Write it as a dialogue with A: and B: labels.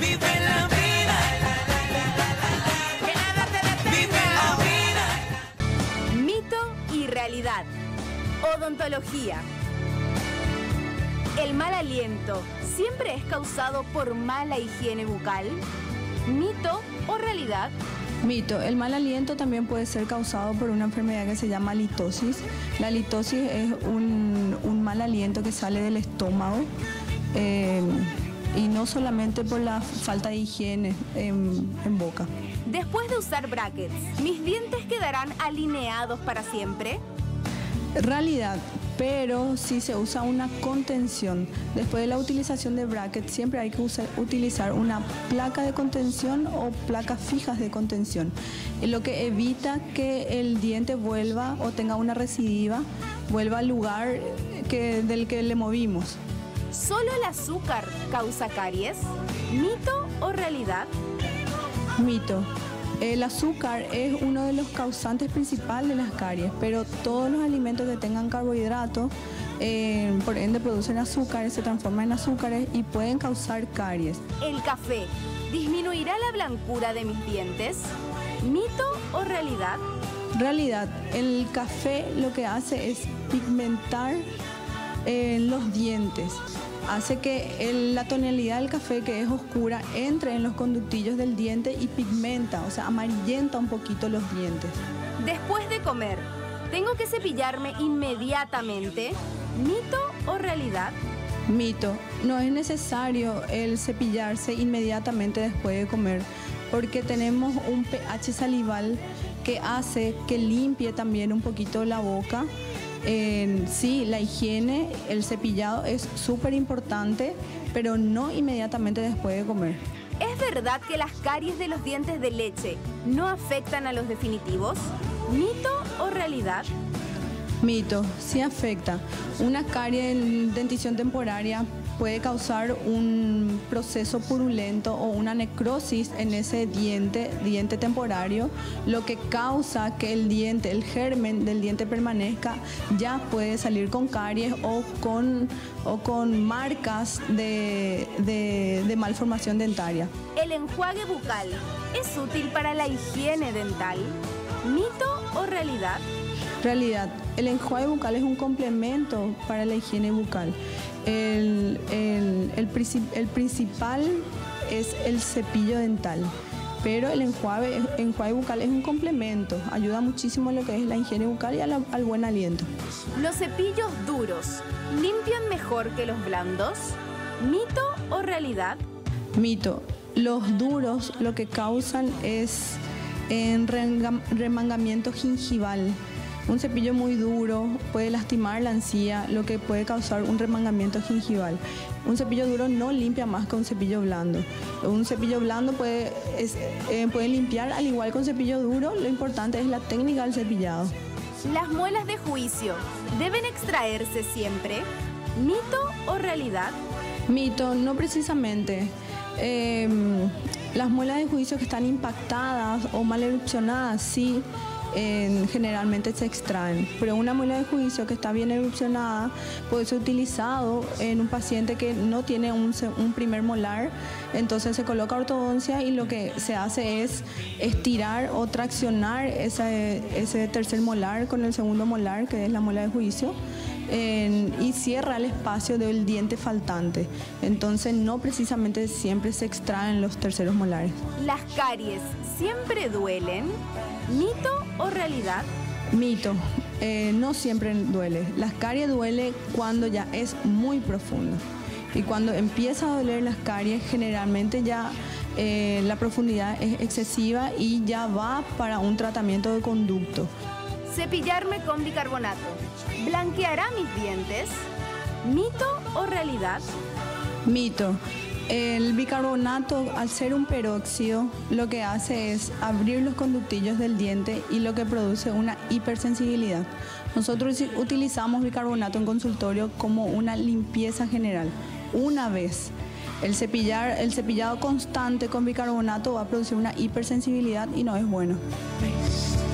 A: Vive la vida. Que nada te detenga. Vive la vida.
B: Mito y realidad. Odontología. ¿El mal aliento siempre es causado por mala higiene bucal? ¿Mito o realidad?
C: Mito. El mal aliento también puede ser causado por una enfermedad que se llama litosis. La litosis es un mal aliento que sale del estómago y no solamente por la falta de higiene en boca.
B: Después de usar brackets, ¿mis dientes quedarán alineados para siempre?
C: Realidad, pero si se usa una contención, después de la utilización de brackets siempre hay que utilizar una placa de contención o placas fijas de contención, lo que evita que el diente vuelva o tenga una recidiva, vuelva al lugar del que le movimos.
B: ¿Solo el azúcar causa caries? ¿Mito o realidad?
C: Mito. El azúcar es uno de los causantes principales de las caries, pero todos los alimentos que tengan carbohidratos, por ende producen azúcares, se transforman en azúcares y pueden causar caries.
B: ¿El café disminuirá la blancura de mis dientes? ¿Mito o realidad?
C: Realidad, el café lo que hace es pigmentar los dientes. Hace que la tonalidad del café, que es oscura, entre en los conductillos del diente y pigmenta, o sea, amarillenta un poquito los dientes.
B: Después de comer, ¿tengo que cepillarme inmediatamente? ¿Mito o realidad?
C: Mito. No es necesario el cepillarse inmediatamente después de comer, porque tenemos un pH salival que hace que limpie también un poquito la boca. Sí, la higiene, el cepillado es súper importante, pero no inmediatamente después de comer.
B: ¿Es verdad que las caries de los dientes de leche no afectan a los definitivos? ¿Mito o realidad?
C: Mito, sí afecta. Una carie en dentición temporaria puede causar un proceso purulento o una necrosis en ese diente temporario, lo que causa que el germen del diente permanezca, ya puede salir con caries o con marcas de malformación dentaria.
B: ¿El enjuague bucal es útil para la higiene dental? ¿Mito o realidad?
C: Realidad, el enjuague bucal es un complemento para la higiene bucal. El principal es el cepillo dental, pero el enjuague bucal es un complemento, ayuda muchísimo a lo que es la higiene bucal y al buen aliento.
B: ¿Los cepillos duros limpian mejor que los blandos? ¿Mito o realidad?
C: Mito. Los duros lo que causan es remangamiento gingival. Un cepillo muy duro puede lastimar la encía, lo que puede causar un remangamiento gingival. Un cepillo duro no limpia más que un cepillo blando. Un cepillo blando puede limpiar al igual que un cepillo duro, lo importante es la técnica del cepillado.
B: ¿Las muelas de juicio deben extraerse siempre? ¿Mito o realidad?
C: Mito, no precisamente. Las muelas de juicio que están impactadas o mal erupcionadas, sí, generalmente se extraen, pero una muela de juicio que está bien erupcionada puede ser utilizado en un paciente que no tiene un primer molar, entonces se coloca ortodoncia y lo que se hace es estirar o traccionar ese tercer molar con el segundo molar, que es la muela de juicio, y cierra el espacio del diente faltante. Entonces no precisamente siempre se extraen los terceros molares.
B: ¿Las caries siempre duelen? ¿Mito o realidad?
C: Mito. No siempre duele. Las caries duele cuando ya es muy profundo. Y cuando empieza a doler las caries, generalmente ya la profundidad es excesiva y ya va para un tratamiento de conducto.
B: ¿Cepillarme con bicarbonato blanqueará mis dientes? ¿Mito o realidad?
C: Mito. El bicarbonato, al ser un peróxido, lo que hace es abrir los conductillos del diente y lo que produce una hipersensibilidad. Nosotros utilizamos bicarbonato en consultorio como una limpieza general. Una vez. El cepillado constante con bicarbonato va a producir una hipersensibilidad y no es bueno.